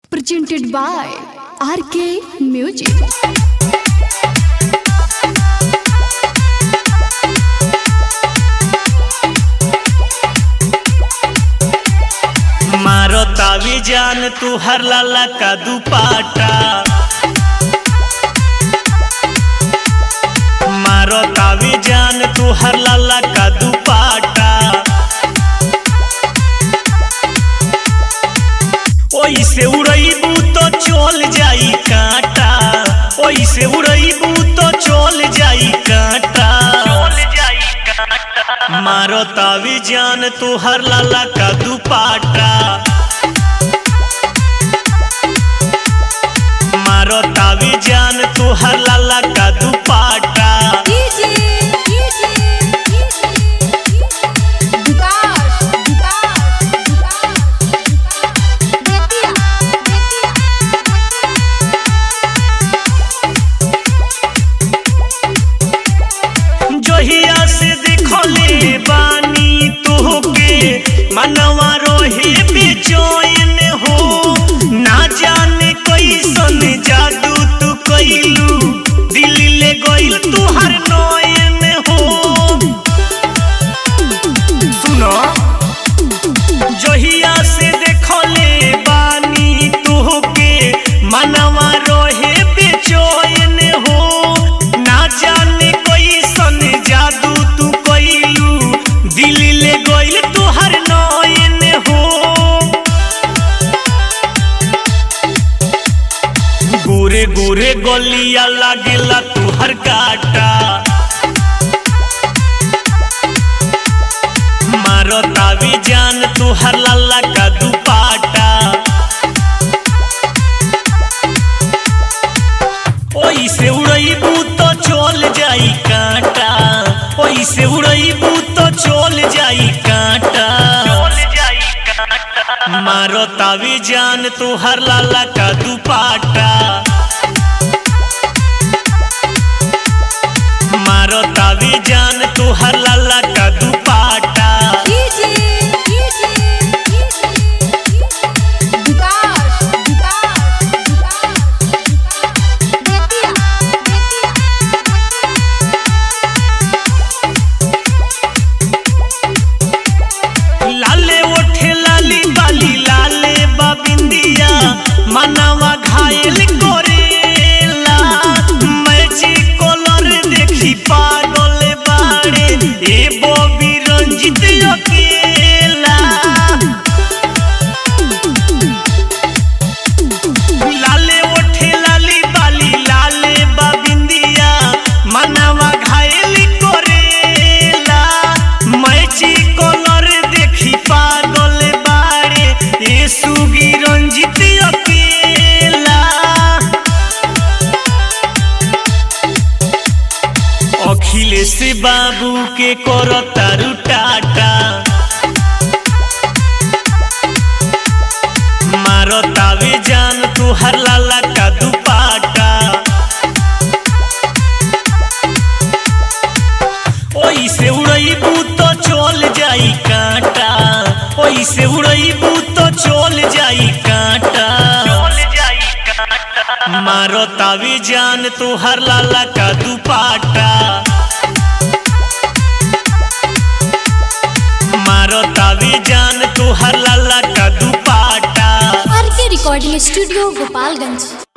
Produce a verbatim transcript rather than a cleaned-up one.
presented by R K Music. मारो तावी जान तू हर लाला का दुपाटा, मारो तावी जान तू हर लाला का दुपाटा। ओइसे उड़ईबू तो चल जाई कांटा, ओइसे उड़ईबू तो चल जाई कांटा। मारो तावी जान तू हर लाला का दुपाटा, मारो तावी जान तू हर लाला का दुपाटा। जोहिया से देखले बानी तोहके मनवा रोहे बेचैन हो, ना जाने कैसन जादू तू कइलू दिल ले गइल तुहर नयन हो। सुनो जोहिया से देखले बानी तोहके मनवा रोहे बेचैन हो, ना जाने कैसन जादू तू कइलू दिल ले गइल तुहर नयन हो। गोरे गोरे गलिया लागेला तुहर काटा, मारो तावी जान तुहर लाला का दुपाटा। ओइसे उड़ईबू तो चल जाई कांटा, ओइसे उड़ईबू तो चल जाई कांटा। मारो तावी जान तू हर लाला का दुपाटा, मारो तावी जान तू हर लाला का दुपाटा। लाले ओठे लाली बाली लाले बाबिंदिया मनवा घायल करेला, मैची कलर देखी पागल बाड़े ए बॉबी रंजित अकेला। लाले ओठे लाली बाली लाले बाबिंदिया मनवा घायल करेला, मैची कलर देखी पागल बाड़े ए सुगी रंजित अकेला। अखिलेश बाबू के करो तारू टाटा, मारो तावी जान तू हर लाला का दुपाटा। ओइसे उड़ईबू तो चल जाई कांटा, ओइसे उड़ईबू तो चल जाई कांटा। मारो तावी जान तू हर लाला का दुपाटा, मारो तावी जान तू हर लाला का दुपाटा। R K recording studio Gopalganj.